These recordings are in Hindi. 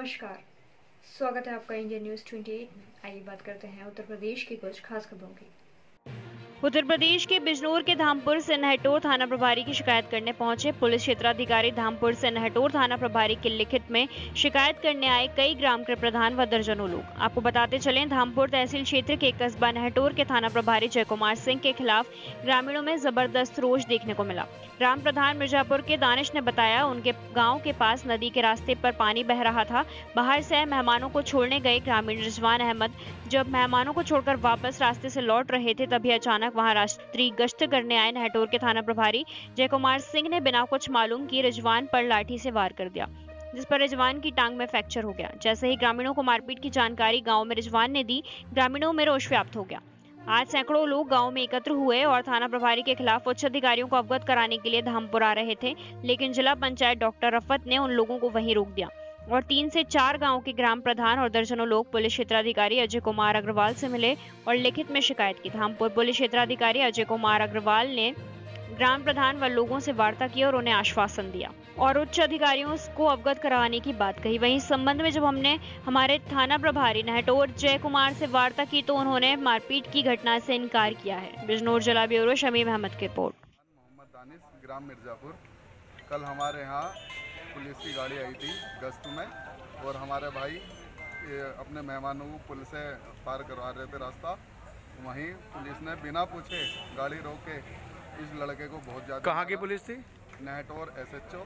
नमस्कार, स्वागत है आपका इंडिया न्यूज 28। आइए बात करते हैं उत्तर प्रदेश की कुछ खास खबरों की। उत्तर प्रदेश के बिजनौर के धामपुर से नहटोर थाना प्रभारी की शिकायत करने पहुंचे पुलिस क्षेत्राधिकारी धामपुर से नहटोर थाना प्रभारी के लिखित में शिकायत करने आए कई ग्राम के प्रधान व दर्जनों लोग। आपको बताते चलें, धामपुर तहसील क्षेत्र के कस्बा नहटोर के थाना प्रभारी जय कुमार सिंह के खिलाफ ग्रामीणों में जबरदस्त रोष देखने को मिला। ग्राम प्रधान मिर्जापुर के दानिश ने बताया, उनके गाँव के पास नदी के रास्ते पर पानी बह रहा था। बाहर से मेहमानों को छोड़ने गए ग्रामीण रिजवान अहमद जब मेहमानों को छोड़कर वापस रास्ते से लौट रहे थे, तभी अचानक वहां रात्रि गश्त करने आए नहटोर के थाना प्रभारी जय कुमार सिंह ने बिना कुछ मालूम किए रिजवान पर लाठी से वार कर दिया, जिस पर रिजवान की टांग में फ्रैक्चर हो गया। जैसे ही ग्रामीणों को मारपीट की जानकारी गांव में रिजवान ने दी, ग्रामीणों में रोष व्याप्त हो गया। आज सैकड़ों लोग गांव में एकत्र हुए और थाना प्रभारी के खिलाफ उच्च अधिकारियों को अवगत कराने के लिए धामपुर आ रहे थे, लेकिन जिला पंचायत डॉक्टर रफत ने उन लोगों को वहीं रोक दिया और 3 से 4 गांव के ग्राम प्रधान और दर्जनों लोग पुलिस क्षेत्राधिकारी अजय कुमार अग्रवाल से मिले और लिखित में शिकायत की। धामपुर पुलिस क्षेत्राधिकारी अजय कुमार अग्रवाल ने ग्राम प्रधान व लोगों से वार्ता की और उन्हें आश्वासन दिया और उच्च अधिकारियों को अवगत कराने की बात कही। वहीं इस संबंध में जब हमने हमारे थाना प्रभारी नहटोर जय कुमार से वार्ता की तो उन्होंने मारपीट की घटना से इनकार किया है। बिजनौर जिला ब्यूरो शमीम अहमद की रिपोर्ट। मोहम्मद दानिश, ग्राम मिर्जापुर। कल हमारे यहाँ पुलिस की गाड़ी आई थी गश्त में और हमारे भाई अपने मेहमानों को पुलिस से पार करवा रहे थे रास्ता। वहीं पुलिस ने बिना पूछे गाड़ी रोक के इस लड़के को बहुत ज़्यादा। कहाँ की पुलिस थी? नहटोर एसएचओ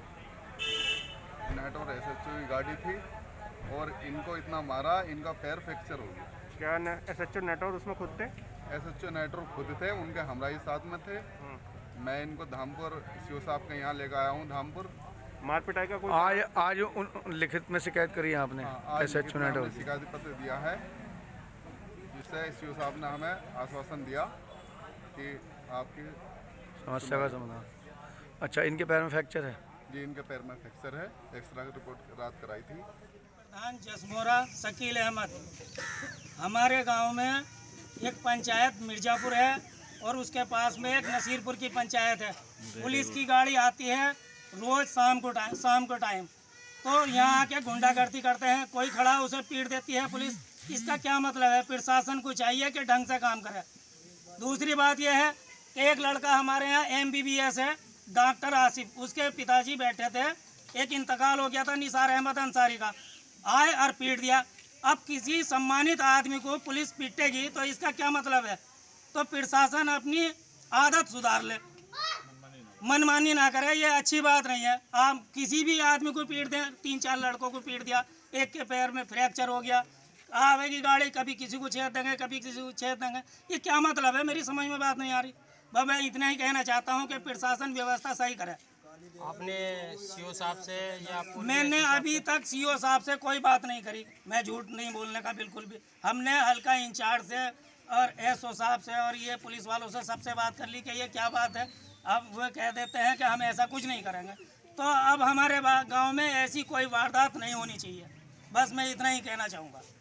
की गाड़ी थी और इनको इतना मारा, इनका पैर फ्रैक्चर हो गया। क्या एसएचओ नहटोर उसमें खुद थे? एसएचओ नहटोर खुद थे, उनके हमरा ही साथ में थे। मैं इनको धामपुर सीओ साहब के यहाँ लेकर आया हूँ धामपुर। मार पिटाई का कोई आज उन लिखित में शिकायत करी है आपने? एसएचओ नहटोर शिकायत पत्र दिया है, जिससे सीओ साहब ने हमें आश्वासन दिया कि आपकी समस्या का समाधान। अच्छा, इनके पैर में फ्रैक्चर है? जी, इनके पैर में फ्रैक्चर है। एक्सरे की रिपोर्ट रात कराई थी। प्रधान जसमोरा शकील अहमद, हमारे गांव में एक पंचायत मिर्जापुर है और उसके पास में एक नसीरपुर की पंचायत है। पुलिस की गाड़ी आती है रोज शाम को टाइम, तो यहाँ आके गुंडागर्दी करते हैं। कोई खड़ा उसे पीट देती है पुलिस। इसका क्या मतलब है? प्रशासन को चाहिए कि ढंग से काम करे। दूसरी बात यह है कि एक लड़का हमारे यहाँ MBBS है, डॉक्टर आसिफ, उसके पिताजी बैठे थे, एक इंतकाल हो गया था निसार अहमद अंसारी का, आए और पीट दिया। अब किसी सम्मानित आदमी को पुलिस पीटेगी तो इसका क्या मतलब है? तो प्रशासन अपनी आदत सुधार ले, मनमानी ना करे, ये अच्छी बात नहीं है। आप किसी भी आदमी को पीट दें, 3-4 लड़कों को पीट दिया, एक के पैर में फ्रैक्चर हो गया, आवेगी गाड़ी, कभी किसी को छेद देंगे, कभी किसी को छेद देंगे। ये क्या मतलब है? मेरी समझ में बात नहीं आ रही। बस मैं इतना ही कहना चाहता हूँ कि प्रशासन व्यवस्था सही करे। आपने सीओ साहब से या मैंने अभी तक सीओ साहब से कोई बात नहीं करी। मैं झूठ नहीं बोलने का बिल्कुल भी। हमने हल्का इंचार्ज से और SO साहब से और ये पुलिस वालों से सबसे बात कर ली कि ये क्या बात है। अब वो कह देते हैं कि हम ऐसा कुछ नहीं करेंगे। तो अब हमारे गांव में ऐसी कोई वारदात नहीं होनी चाहिए। बस मैं इतना ही कहना चाहूँगा।